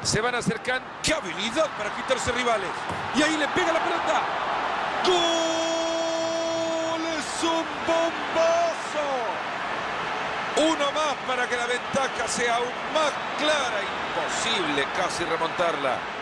Se van acercando. ¡Qué habilidad para quitarse rivales! Y ahí le pega la pelota. ¡Gol! ¡Es un bombazo! Uno más para que la ventaja sea aún más clara. Imposible casi remontarla.